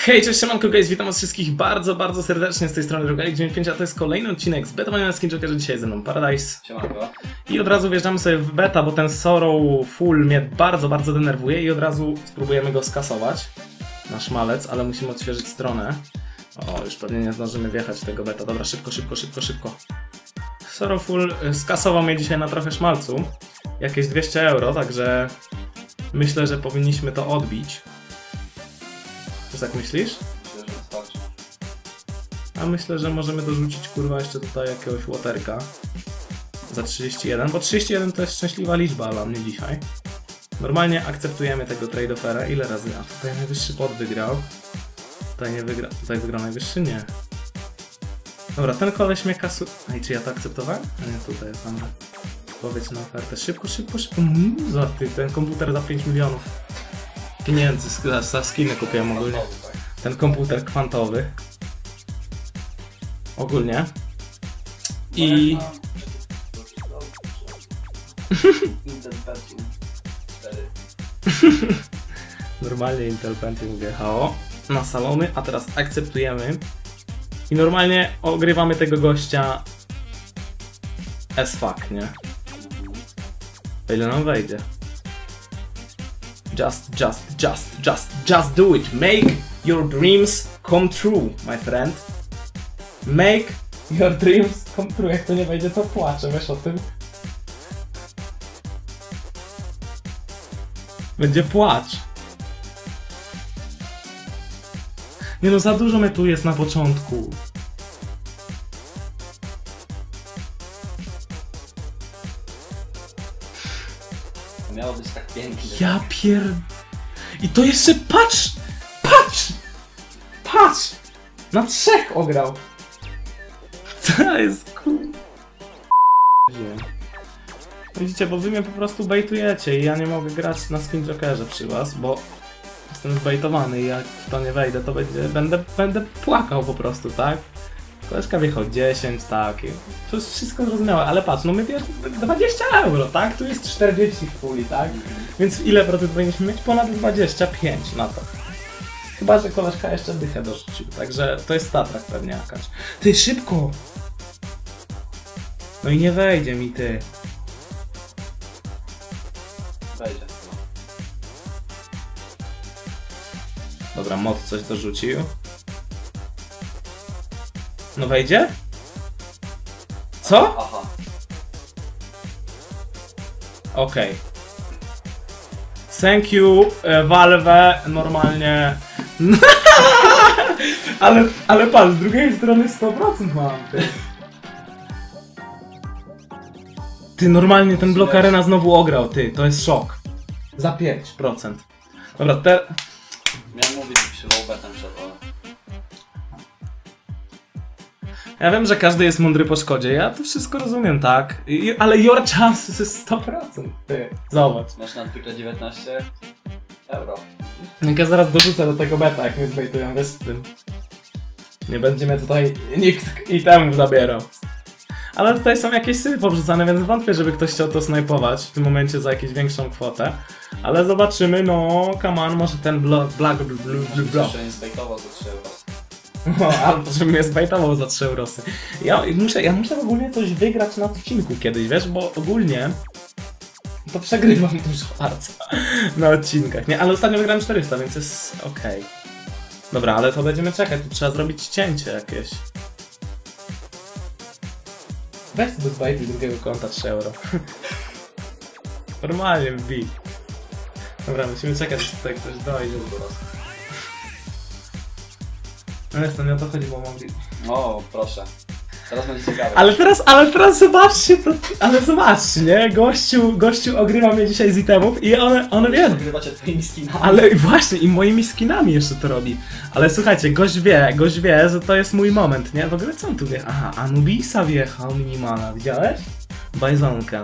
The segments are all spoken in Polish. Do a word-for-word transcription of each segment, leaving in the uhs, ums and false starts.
Hej, cześć, siemanko guys, witam was wszystkich bardzo, bardzo serdecznie z tej strony Rogalek dziewięćdziesiąt pięć, a to jest kolejny odcinek z betowania na Skin Jokerze. Dzisiaj ze mną Paradise. Siemanko. I od razu wjeżdżamy sobie w beta, bo ten Sorrow Full mnie bardzo, bardzo denerwuje i od razu spróbujemy go skasować. Nasz malec, ale musimy odświeżyć stronę. O, już pewnie nie zdążymy wjechać tego beta. Dobra, szybko, szybko, szybko, szybko. Sorrow Full skasował mnie dzisiaj na trochę szmalcu. Jakieś dwieście euro, także myślę, że powinniśmy to odbić. Co tak myślisz? Myślę, że wystarczy. A myślę, że możemy dorzucić kurwa jeszcze tutaj jakiegoś łoterka za trzydzieści jeden, bo trzydzieści jeden to jest szczęśliwa liczba dla mnie dzisiaj. Normalnie akceptujemy tego trade offera. Ile razy? A tutaj najwyższy bot wygrał. Tutaj nie wygra. Tutaj wygrał najwyższy? Nie. Dobra, ten koleś mnie kasu... Ej, czy ja to akceptowałem? A nie, tutaj jest tam. Powiedz na ofertę. Szybko, szybko, szybko. Mm, za ty, ten komputer za pięć milionów. Pieniędzy, za, za skiny kupiłem ogólnie. Ten komputer kwantowy. Ogólnie. I... Normalnie Intel Pentium wjechało na salony, a teraz akceptujemy. I normalnie ogrywamy tego gościa as fuck, nie? O ile nam wejdzie. Just, just, just, just, just do it. Make your dreams come true, my friend. Make your dreams come true. Jak to nie wejdzie, to płaczę, wiesz o tym? Będzie płacz. Nie no, za dużo mnie tu jest na początku. Miało być tak pięknie. Ja pier... I to jeszcze patrz! Patrz! Patrz! Na trzech ograł! To jest kur... Widzicie, bo wy mnie po prostu bejtujecie i ja nie mogę grać na Skin Jokerze przy was, bo jestem zbejtowany i jak w to nie wejdę, to będzie, będę, będę płakał po prostu, tak? Koleżka wjechał dziesięć, tak, i to jest wszystko zrozumiałe, ale patrz, no my bierzemy dwadzieścia euro, tak? Tu jest czterdzieści w puli, tak? Więc ile procent powinniśmy mieć? Ponad dwadzieścia pięć na to. Chyba, że koleżka jeszcze dychę dorzucił, także to jest statrak pewnie jakaś. Ty, szybko! No i nie wejdzie mi, ty. Wejdzie. Dobra, mod coś dorzucił. No wejdzie? Co? Aha. Okej. Okay. Thank you, Valve, normalnie. ale, ale patrz, z drugiej strony sto procent mam. Ty, ty normalnie ten blok arena znowu ograł, ty, to jest szok. Za pięć procent. Dobra, te... Miałem mówić, że się wołbetem szedł, ale... Ja wiem, że każdy jest mądry po szkodzie, ja to wszystko rozumiem, tak? I, ale your chances jest sto procent, ty. Zobacz. Masz na zwykle dziewiętnaście euro. Jak ja zaraz dorzucę do tego beta, jak mnie zbejtują, wiesz z tym. Nie będzie mnie tutaj nikt itemów zabierał. Ale tutaj są jakieś sypy powrzucane, więc wątpię, żeby ktoś chciał to snajpować w tym momencie za jakąś większą kwotę. Ale zobaczymy, no, come on, może ten blok, black, blue, blue, blue. Jeszcze nie zbejtował za trzy euro. No, albo żebym mnie zbejtował za trzy eurosy. Ja muszę, ja muszę ogólnie coś wygrać na odcinku kiedyś, wiesz, bo ogólnie to przegrywam dużo bardzo na odcinkach, nie? Ale ostatnio wygrałem czterysta, więc jest okej. Okay. Dobra, ale to będziemy czekać, tu trzeba zrobić cięcie jakieś. Weź do zbajty drugiego konta trzy euro. Normalnie wbij. Dobra, musimy czekać, aż tutaj ktoś dojdzie do nas. No jest, to nie o to chodzi, bo mogli... O, proszę. Teraz będzie ciekawe. Ale teraz, ale teraz zobaczcie to, ale zobaczcie, nie? Gościu, gościu ogrywa mnie dzisiaj z itemów i one, one wie. Ogrywacie twoimi skinami. Ale właśnie, i moimi skinami jeszcze to robi. Ale słuchajcie, gość wie, gość wie, że to jest mój moment, nie? W ogóle co on tu wie? Aha, Anubisa wjechał, Minimala, widziałeś? Bajzonka.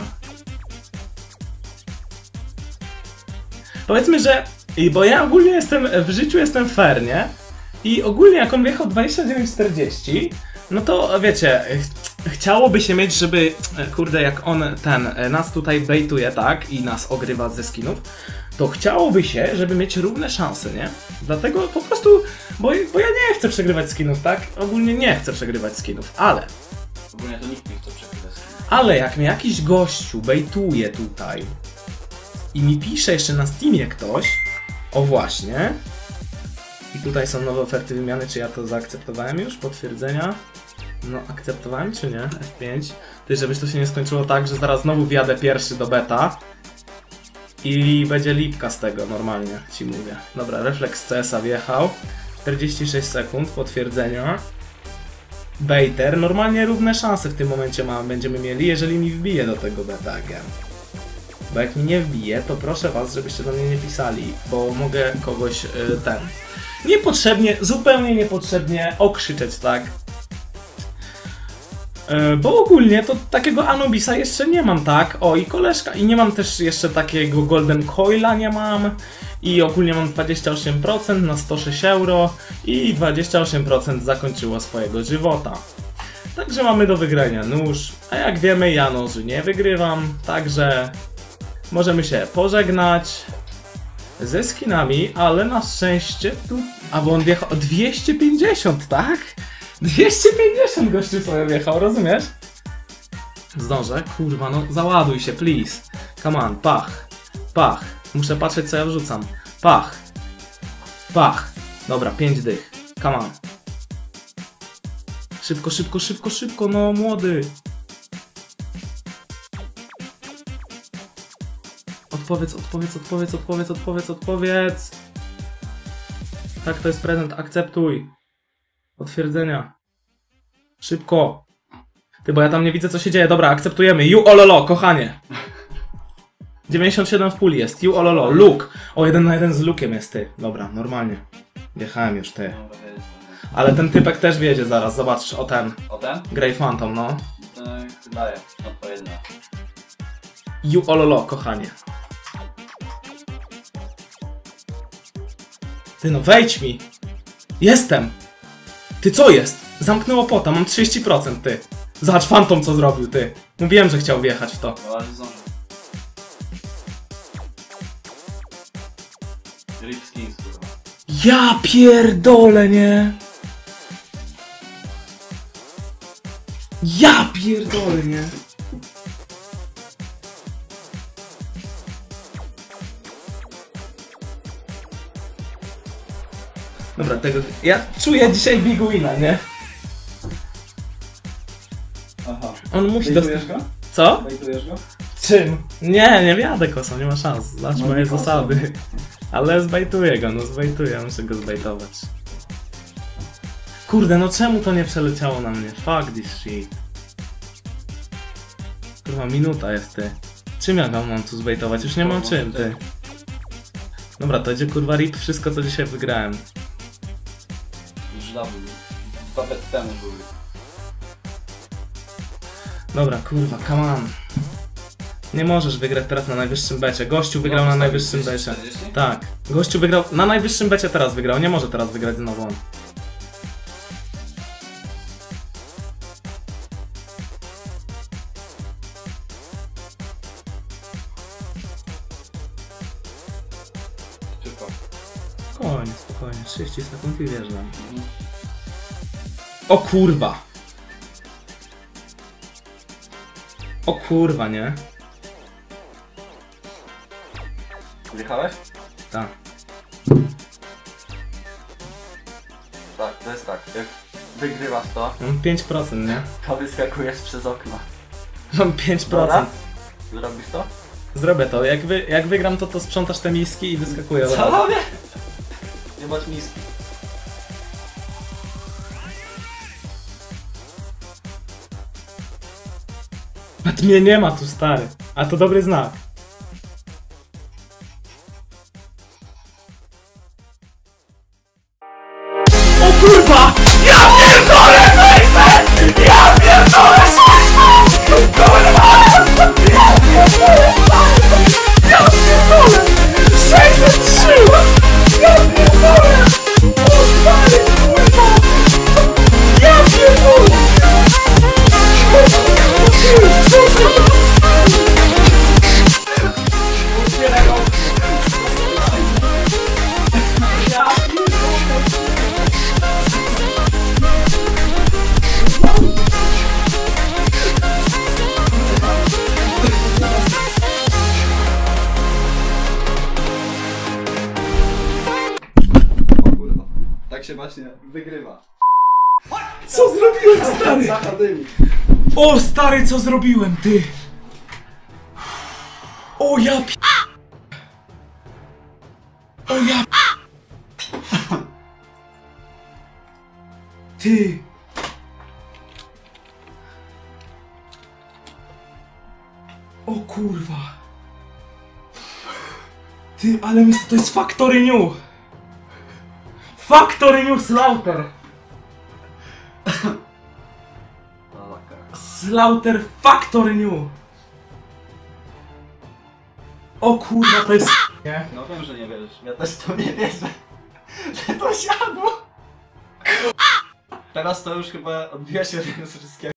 Powiedzmy, że... I bo ja ogólnie jestem, w życiu jestem fair, nie? I ogólnie jak on wjechał dwadzieścia dziewięć czterdzieści, no to wiecie, ch chciałoby się mieć, żeby, kurde, jak on ten, nas tutaj bejtuje, tak, i nas ogrywa ze skinów, to chciałoby się, żeby mieć równe szanse, nie? Dlatego po prostu, bo, bo ja nie chcę przegrywać skinów, tak? Ogólnie nie chcę przegrywać skinów, ale... Ogólnie to nikt nie chce przegrywać skinów. Ale jak mnie jakiś gościu bejtuje tutaj i mi pisze jeszcze na Steamie ktoś, o właśnie, i tutaj są nowe oferty wymiany, czy ja to zaakceptowałem już? Potwierdzenia? No, akceptowałem czy nie? F pięć. Ty, żebyś to się nie skończyło tak, że zaraz znowu wjadę pierwszy do beta i będzie lipka z tego, normalnie ci mówię. Dobra, refleks C S a wjechał. czterdzieści sześć sekund, potwierdzenia. Baiter, normalnie równe szanse w tym momencie ma, będziemy mieli, jeżeli mi wbije do tego beta again. Bo jak mi nie wbije, to proszę was, żebyście do mnie nie pisali, bo mogę kogoś yy, ten... Niepotrzebnie, zupełnie niepotrzebnie okrzyczeć, tak? Yy, bo ogólnie to takiego Anubisa jeszcze nie mam, tak? O, i koleżka, i nie mam też jeszcze takiego Golden Coila, nie mam. I ogólnie mam dwadzieścia osiem procent na sto sześć euro i dwadzieścia osiem procent zakończyło swojego żywota. Także mamy do wygrania nóż, a jak wiemy ja noży nie wygrywam, także możemy się pożegnać ze skinami, ale na szczęście tu... A bo on wjechał dwieście pięćdziesiąt, tak? dwieście pięćdziesiąt gościu sobie wjechał, rozumiesz? Zdążę? Kurwa, no załaduj się, please. Come on, pach, pach. Muszę patrzeć co ja wrzucam. Pach. Pach. Dobra, pięć dych. Come on. Szybko, szybko, szybko, szybko, no młody. Odpowiedz, odpowiedz, odpowiedz, odpowiedz, odpowiedz, odpowiedz. Tak, to jest prezent, akceptuj. Potwierdzenia. Szybko. Ty, bo ja tam nie widzę co się dzieje. Dobra, akceptujemy. You ololo, kochanie. dziewięćdziesiąt siedem w puli jest. You ololo, Luke. O, jeden na jeden z Luke'iem jest ty. Dobra, normalnie. Wjechałem już ty. Ale ten typek też wiedzie zaraz. Zobacz, o ten. O ten? Grey Phantom, no. Daję, odpowiednio. You ololo, kochanie. Ty no, wejdź mi. Jestem. Ty co jest? Zamknęło pota, mam trzydzieści procent, ty. Zobacz Phantom co zrobił, ty. Mówiłem, że chciał wjechać w to. No ale zdążę. Rip skins, kurwa. Ja pierdolę, nie? Ja pierdolę, nie? Dobra, tego... Ja czuję dzisiaj Big Wina, nie? Aha. On musi dostać... Bejtujesz go? Co? Bejtujesz go? Czym? Nie, nie wjadę kosą, nie ma szans. Znasz No, moje kosą. zasady. Ale zbejtuję go, no zbejtuję, muszę go zbejtować. Kurde, no czemu to nie przeleciało na mnie? Fuck this shit. Kurwa, minuta jest, ty. Czym ja go mam tu zbejtować? Już nie mam czym, ty. Dobra, to idzie kurwa rip wszystko co dzisiaj wygrałem. Już dawno. Dwa bety temu były. Dobra, kurwa, come on. Nie możesz wygrać teraz na najwyższym becie. Gościu wygrał No, na to najwyższym dwieście becie. czterdzieści? Tak. Gościu wygrał na najwyższym becie teraz wygrał. Nie może teraz wygrać znowu on. Szybko. Spokojnie, spokojnie. trzydzieści sekund i wjeżdżam. Mhm. O kurwa! O kurwa, nie? Wjechałeś? Tak. Tak, to jest tak. Jak wygrywasz to, Mam pięć procent, nie? to wyskakujesz przez okno. Mam pięć procent. Dobra? Zrobisz to? Zrobię to. Jak, wy, jak wygram to, to sprzątasz te miski i wyskakuję od Co razu. robię? Nie masz miski. A mnie nie ma tu, stary. A to dobry znak. O kurwa! Ja pierdolę, Fejfet! Ja pierdolę, Fejfet! Kurwa! Ja pierdolę, Fejfet! Ja pierdolę! sześćset trzy! Ja pierdolę! O stary, kurwa! Ja pierdolę! Co za... się właśnie wygrywa. Co zrobiłem, stary? Zachadymi. O, stary, co zrobiłem, ty? O, ja p... O, ja p... Ty... O kurwa... Ty, ale mi to jest Factory New! Factory New Slaughter! Slaughter Factory New! O kurwa, to jest... Nie? No wiem, że nie wierzysz. Ja też to nie wierzę. Że to siadło. Teraz to już chyba odbija się od tego wszystkiego.